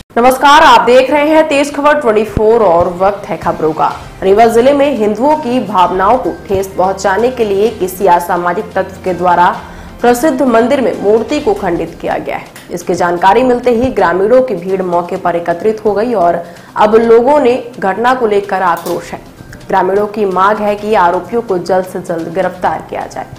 नमस्कार, आप देख रहे हैं तेज खबर 24 और वक्त है खबरों का। रीवा जिले में हिंदुओं की भावनाओं को ठेस पहुंचाने के लिए किसी असामाजिक तत्व के द्वारा प्रसिद्ध मंदिर में मूर्ति को खंडित किया गया है। इसकी जानकारी मिलते ही ग्रामीणों की भीड़ मौके पर एकत्रित हो गई और अब लोगों ने घटना को लेकर आक्रोश है। ग्रामीणों की मांग है कि आरोपियों को जल्द से जल्द गिरफ्तार किया जाए।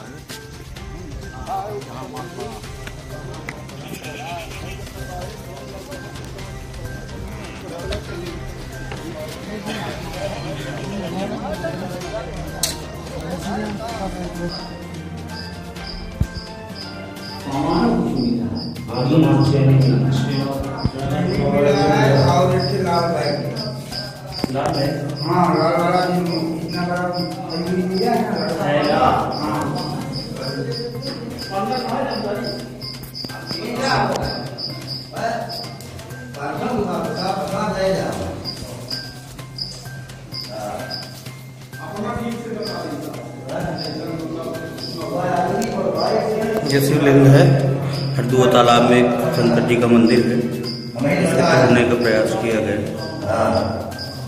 ये शिवलिंग है। हरदुआ तालाब में शंकर जी का मंदिर है, इसको तोड़ने का प्रयास किया गया।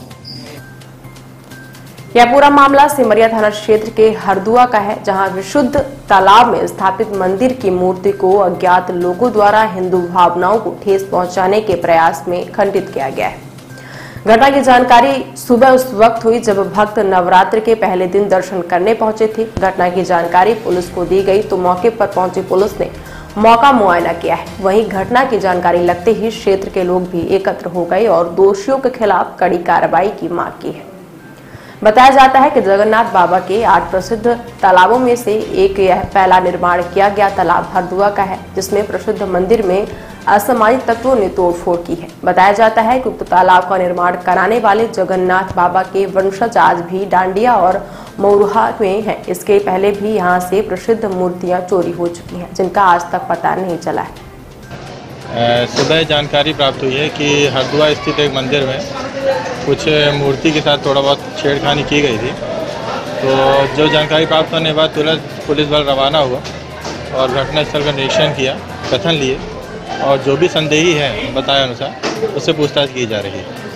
यह पूरा मामला सिमरिया थाना क्षेत्र के हरदुआ का है, जहां विशुद्ध तालाब में स्थापित मंदिर की मूर्ति को अज्ञात लोगों द्वारा हिंदू भावनाओं को ठेस पहुंचाने के प्रयास में खंडित किया गया है। घटना की जानकारी सुबह उस वक्त हुई जब भक्त नवरात्र के पहले दिन दर्शन करने पहुंचे थे। घटना की जानकारी पुलिस को दी गई तो मौके पर पहुंची पुलिस ने मौका मुआयना किया है। वहीं घटना की जानकारी लगते ही क्षेत्र के लोग भी एकत्र हो गए और दोषियों के खिलाफ कड़ी कार्रवाई की मांग की है। बताया जाता है कि जगन्नाथ बाबा के 8 प्रसिद्ध तालाबों में से एक यह पहला निर्माण किया गया तालाब हरदुआ का है, जिसमें प्रसिद्ध मंदिर में असामाजिक तत्वों ने तोड़फोड़ की है। बताया जाता है कि उक्त तालाब का निर्माण कराने वाले जगन्नाथ बाबा के वंशज आज भी डांडिया और मौरुहा में हैं। इसके पहले भी यहां से प्रसिद्ध मूर्तियां चोरी हो चुकी हैं, जिनका आज तक पता नहीं चला है। सुबह जानकारी प्राप्त हुई है कि हरदुआ स्थित एक मंदिर में कुछ मूर्ति के साथ थोड़ा बहुत छेड़खानी की गई थी। तो जो जानकारी प्राप्त होने के बाद तुरंत पुलिस बल रवाना हुआ और घटनास्थल का निरीक्षण किया, कथन लिए और जो भी संदेही है बताए अनुसार उससे पूछताछ की जा रही है।